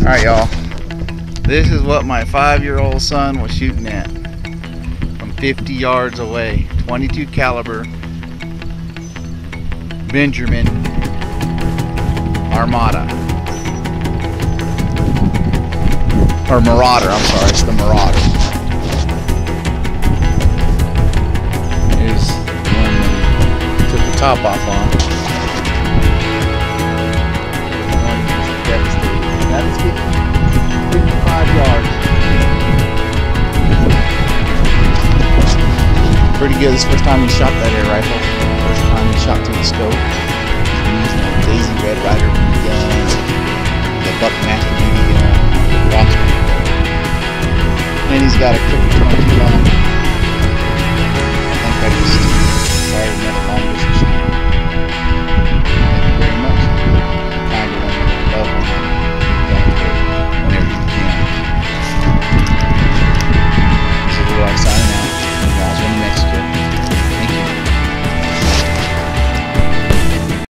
Alright, y'all. This is what my 5-year-old son was shooting at from 50 yards away. 22 caliber Benjamin Armada. Or Marauder, I'm sorry, it's the Marauder. Here's one that took the top off on. One just devastated. That is getting 55 yards. Pretty good. This is the first time he shot that air rifle. First time he shot through the scope. He's using a Daisy Red Ryder gun, the Buckmaster BB gun, the marksman. And he's got a